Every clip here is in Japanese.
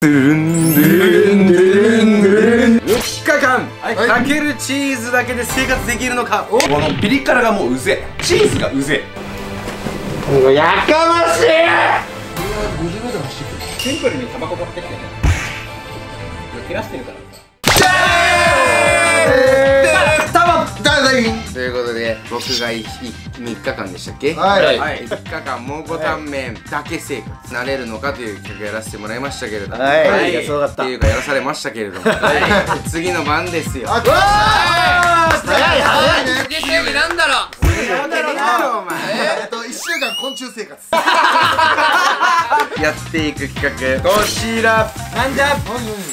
ドゥルンドゥルンドゥルンドゥルン。3日間かけるチーズだけで生活できるのか。 このピリ辛がもううぜえ、チーズがうぜえ。やかましい。 シンプルにタバコ買ってきてね。切らしてるから。 ということで僕が3日間でしたっけ。 はい。 3日間蒙古タンメンだけ生活なれるのかという企画やらせてもらいましたけれども、 はい。そうだった。 っていうかやらされましたけれども、次の番ですよ。 早いね。 月曜日なんだろう。 1週間昆虫生活。 やっていく企画こちらなんじゃ。 かっ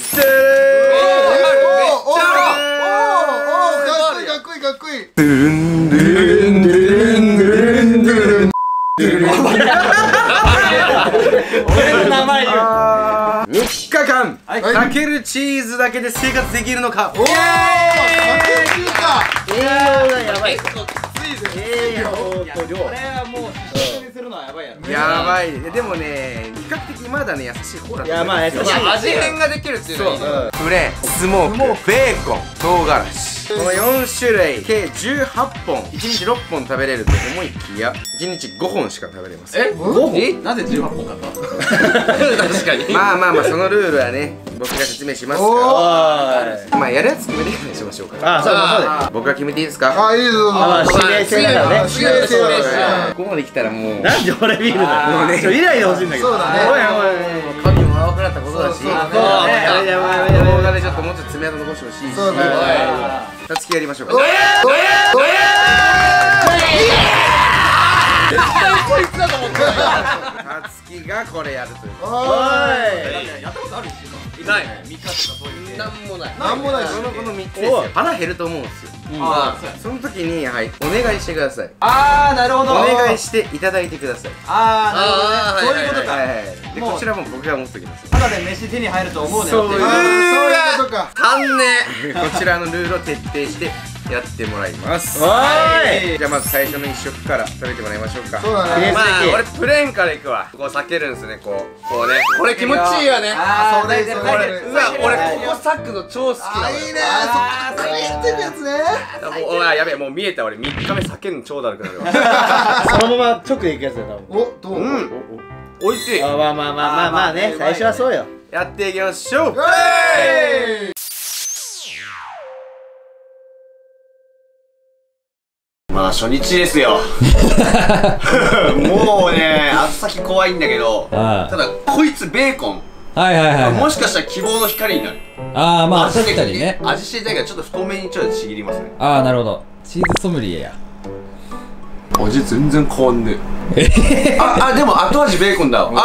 こいいかっこいい。 ドゥルンドゥルンドゥルンドゥルンドゥルンドゥルン。俺の名前言う。3日間かけるチーズだけで生活できるのか。 おお、かけるか。 やばい。 これはもう主食にするのはやばいやろ。 やばい。でもね比較的まだね優しい方だと思う。 いやまあ優しい。 味変ができるっていうのはいいね。 プレーン、スモーク、ベーコン、唐辛子、この4種類計18本1日6本食べれると思いきや1日5本しか食べれません。 なぜ18本買った確かに。 まあそのルールはね僕が説明しますからまあやるやつ決めてからにしましょうか。 そうだ。 僕が決めていいですか。 あ、いいぞ。 指名制だからね。 指名制だからね。 ここまで来たらもうなんで俺見るの。もうね、依頼で欲しいんだけど。そうだね。 神も青くなったことだし、動画でちょっともうちょっと爪痕残してほしいし、 そうだね。 たつきやりましょうか。 こいつだと思ってた。 たつきがこれやるという。 やったことあるしない。 ミカとかそういう。 なんもない。 なんもないし。 この3つですよ。腹減ると思うんですよ。その時にはいお願いしてください。 ああ、なるほど。 お願いしていただいてください。 ああ、なるほどね。そういうことか。 でこちらも僕が持っておきます。 ただで飯手に入ると思うね。 そういうことか。 足んねこちらのルールを徹底してやってもらいます。じゃあまず最初の1食から食べてもらいましょうか。 そうだね。 まあ俺プレーンからいくわ。こう避けるんですね。こうね。これ気持ちいいよね。 ああ、そうだよ。 これうわ俺ここサクの超好きなのよ。 いいね。そっかクリーンってやつね。 おいやべえもう見えた。俺3日目避けるの超だるくなるわ。 そのまま直でいくやつだよ多分。 お、どう？ おいしい。 まあね、最初はそうよ。 やっていきましょう。 まあ初日ですよ。もうね後先怖いんだけど、ただこいつベーコンもしかしたら希望の光になる。 ああまあ確かにね。 味知りたいからちょっと太めにちょっとちぎりますね。 ああなるほど。チーズソムリエや。 味全然変わんねえ。あでも後味ベーコンだ。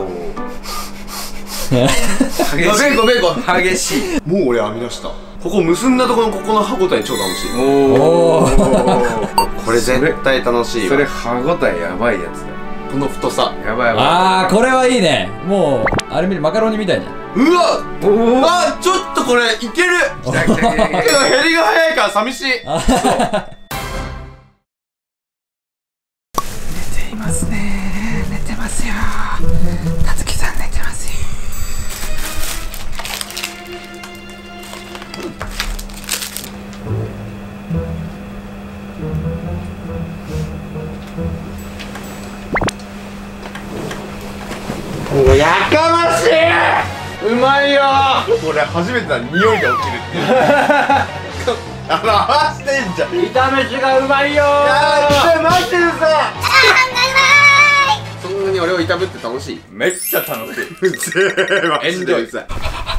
ベーコン激しい。 もう俺編み出した。ここ結んだところのここの歯ごたえ超楽しい。 おおこれ絶対楽しいわ。 それ歯ごたえやばいやつだ。 この太さやばい。 ああこれはいいね。もうあれ見るマカロニみたいじゃん。 うわちょっとこれいける。けど減りが早いから寂しい。 やかましい。うまいよ。 これ初めてだ。匂いが起きるっていう。合わせてんじゃん。 炒めしがうまいよ。待ってるさ。 そんなに俺を炒めって楽しい？めっちゃ楽しい。エンジョイさ。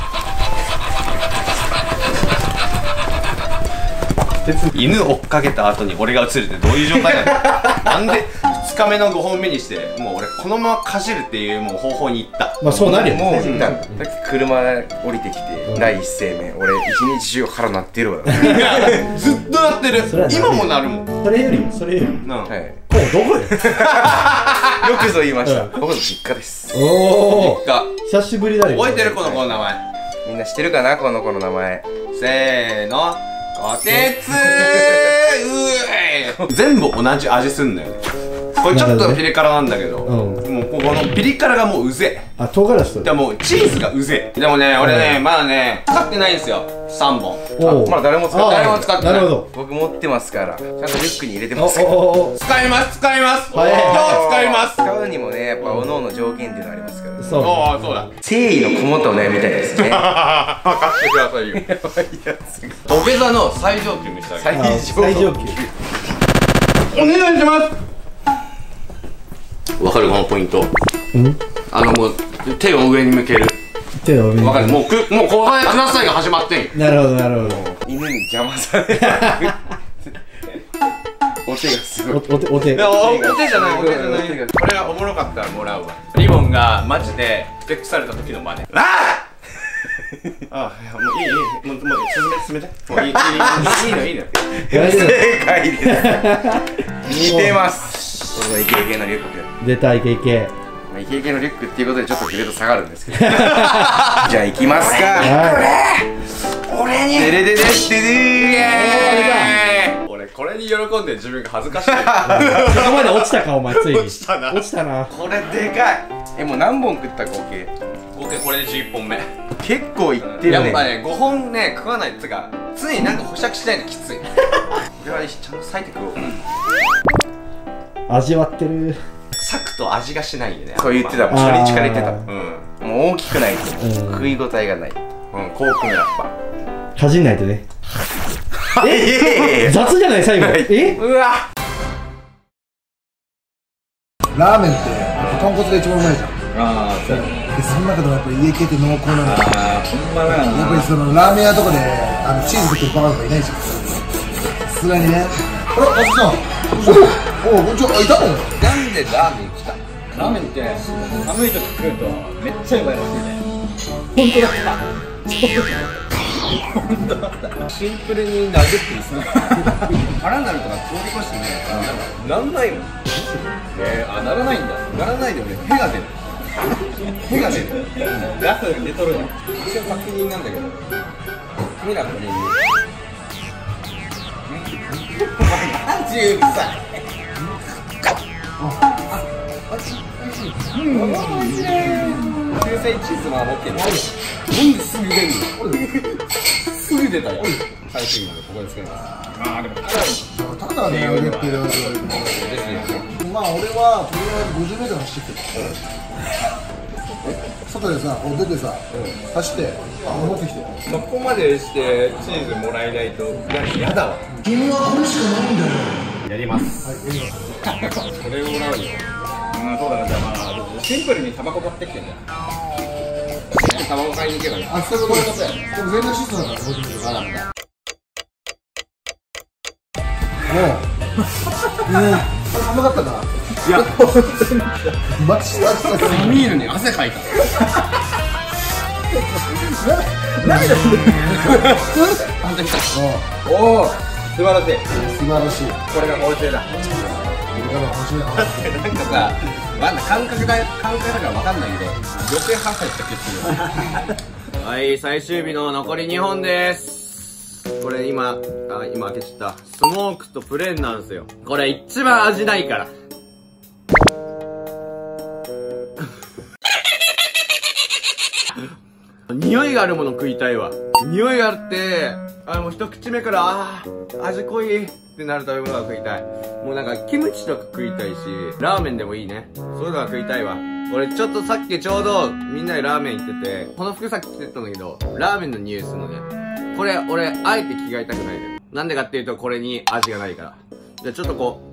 犬追っかけた後に俺が映るってどういう状態なの？なんで2日目の5本目にしてもう俺このままかじるっていうもう方法に行った。 まあそうなるよもうね。 さっき車降りてきて第一声目俺一日中腹鳴ってるわ。 ずっと鳴ってる。今も鳴るもん。 それよりもはい。 こうどこよ。 よくぞ言いました。僕の実家です。 おお。 実久しぶりだよ。 家。覚えてるこの子の名前。 みんな知ってるかなこの子の名前。 せーの。こてつ全部同じ味すんだよね。これちょっとピリ辛なんだけど、もうここのピリ辛がもううぜあ、唐辛子と。 でもうチーズがうぜでもね俺ねまだね使ってないんですよ3本おうまだ誰も使ってない。 誰も使ってないなるほど。 僕持ってますから、ちゃんとリュックに入れてますおから。 おお。 使います使います今はい日使います使うにもね、やっぱ各々条件っていうのありますから。 そう。 ああそうだ誠意のこもったお悩みみたいですね。 任せてくださいよ土下座の最上級見せてあげる最上級。 お願いしますわかるこのポイントもう手を上に向ける手を上に。 わかるもう後半くださいが始まってんなるほどなるほど。 犬に邪魔される。お手がすごい。 お手。 いやお手じゃないお手じゃないこれがおもろかったらもらうわリボンがマジでふてくされた時の真似ああいやもういいもう進めてもういいの正解です。似てます。このイケイケのリュック。 出たイケイケ。 イケイケのリュックっていうことでちょっとグレード下がるんですけど。じゃあ行きますか。 俺にデレデデッテデ俺これに喜んで自分が恥ずかしいそこまで落ちたかお前ついに。 落ちたな落ちたな。 これでかい。もう何本食った合計？ 合計これで11本目結構いってるね。 やっぱね5本ね食わないやつが常になんか保釈しないときついこれはちゃんと裂いて食おう味わってる。 サクと味がしないよねそう言ってたもん。初日から言ってた。 うんもう大きくないと食い応えがない。 コークのやっぱかじんないとね。 え雑じゃない最後。え？ うわラーメンって豚骨が一番うまいじゃん。 ああそうでその中でもやっぱり家系って濃厚なの。やっあほんまだよぱりそのラーメン屋とかでチーズ食ってるバカとかいないじゃん。さすがにね。あら、松さん。おお、こんにちは。あ、いたの？ なんでラーメン来たラーメンって寒い時食うとめっちゃうまいらしいね本当だったシンプルに殴ってさ腹になるとか通り越してねなんないもんあ、ならないんだならないで俺、屁が出る屁が出るガス出とるの一応確認なんだけどミラこれに30歳救済チーズも持ってるなんですぐ出んのすぐ出たよ最終までここでつけますああでもただね、売れてる。まあ俺はとりあえず50メートル走ってきて。外でさ、出てさ、走って持ってきて。 そこまでしてチーズもらえないと嫌だわ君はこれしかないんだよ。 やりますそれをもらうよそうだなじゃあまあシンプルにタバコ買ってきてんだよタバコ買いに行けばいいあ、そういうことや。でも全然質だから50メートル。あ、なんだ。寒かったな。いや、マジで暑かった。 寒いのに汗かいたおお素晴らしい素晴らしい。 これが法廷だなんかさまだ感覚だから分かんないけど余計ハサした気するはい最終日の残り2本ですこれ今開けちゃったスモークとプレーンなんですよこれ一番味ないから匂いがあるもの食いたいわ匂いがあってもう一口目から味濃いってなる食べ物が食いたいもうなんかキムチとか食いたいしラーメンでもいいねそういうのが食いたいわ俺ちょっとさっきちょうどみんなでラーメン行っててこの服さっき着てったんだけどラーメンの匂いするのねこれ俺あえて着替えたくないのよなんでかっていうとこれに味がないからじゃあちょっとこ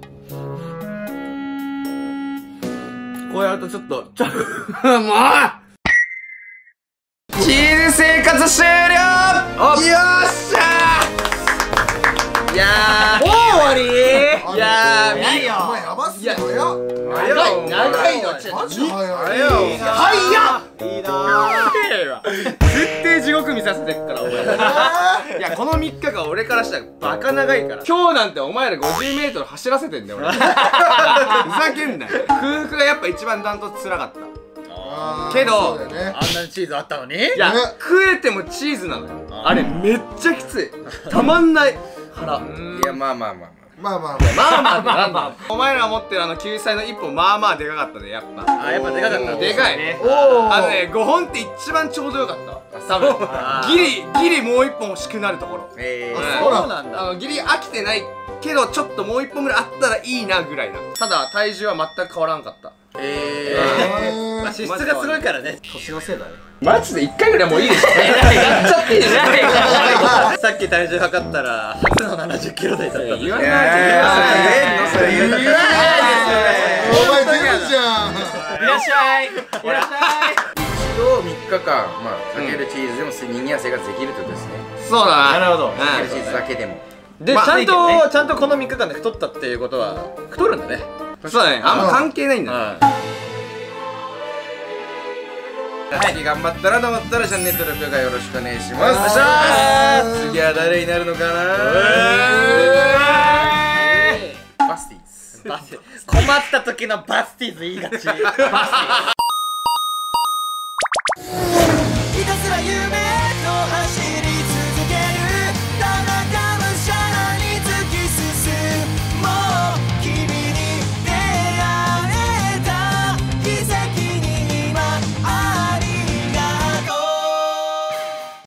うやるとちょっともうチーズ生活終了よっしゃーいやーもう終わりいやーいやお前やばっすよ。 長いのちょっとマジ早い。 いいなー絶対地獄見させてっからお前いやこの3日間俺からしたらバカ長いから今日なんてお前ら 50m 走らせてんだよ俺ふざけんなよ空腹がやっぱ一番ダントツ辛かったけどそうだよね。 あんなにチーズあったのにいや食えてもチーズなのよあれめっちゃきついたまんない腹いやまあまあまあまあまあまあまあまあなんだお前ら持ってる救済の1本まあまあでかかったねやっぱ。 あ、やっぱでかかったでかいね。 5本って一番ちょうどよかった多分ギリもう1本欲しくなるところ。 そうなんだ。 ギリ飽きてないけどちょっともう1本ぐらいあったらいいなぐらいな。ただ体重は全く変わらんかった。 まあ脂質がすごいからね。年のせいだね。 マジで1回ぐらいもういいでしょ。やっちゃっていいでしょ。 さっき体重測ったら初の70キロ台だった。 言わないそれ言うお前出るじゃん。 いらっしゃい。いらっしゃい。 一度3日間まあ避けるチーズでも人間は生活できるってことですね。 そうだな。 なるほど。 避けるチーズだけでも。 で、ちゃんとこの3日間で太ったっていうことは太るんだね。 そうだね。あんま関係ないんだね。 次頑張ったなと思ったらチャンネル登録がよろしくお願いします。次は誰になるのかな。バスティーズ。 困った時のバスティーズ言いがち。バスティーズ。